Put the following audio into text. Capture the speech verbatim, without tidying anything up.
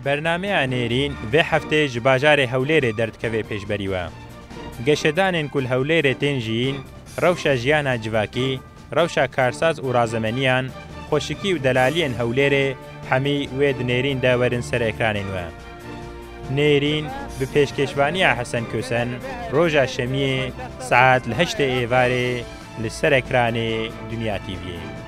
بەرنامەیە نێرین vê heftê ji bajarê Hewlêrê derdikeve pêşberî we. Geşedanên ku li Hewlêrê tên jiyîn, rewşa jiyana civakî, rewşa karsaz û razemeniyan, xweşikî û delaliyên Hewlêrê hemî wê di nêrîn de werin ser ekranên we. Nêrîn bi pêşkêşvaniya Hesen Kösen, roja şemiyê saet li heştê êvarê li ser ekranê Dunya T V'yê.